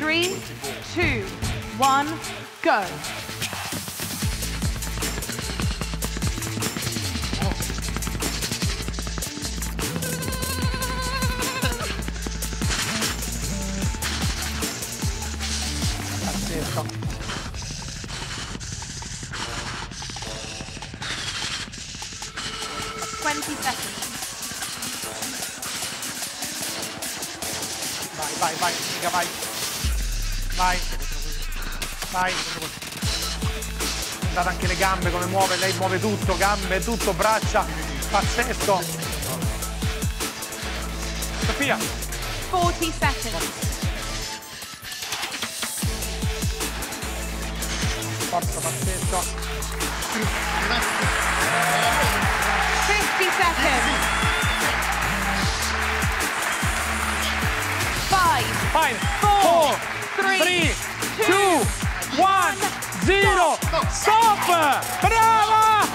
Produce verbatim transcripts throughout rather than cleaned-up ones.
three, two, one, go. Pazzesco. twenty seconds. Vai, vai, vai, figa, vai. Vai. Vai. Guardate anche le gambe, come muove, lei muove tutto, gambe, tutto, braccia. Pazzesco. Sofia. forty seconds. Forza, pazzesco. fifty seconds. Five, Five, four, four, three, three, two, two, one, zero. Stop! Brava!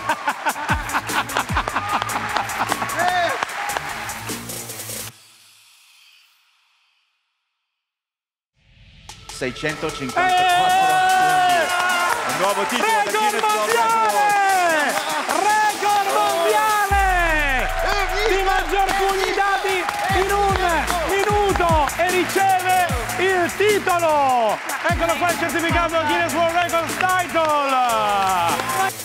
seicentocinquantaquattro Eh! un nuovo titolo da Record Guinness World mondiale! Record. Record mondiale! Di maggior pugni dati in un minuto e riceve il titolo! Eccolo qua il certificato Guinness World Records Title!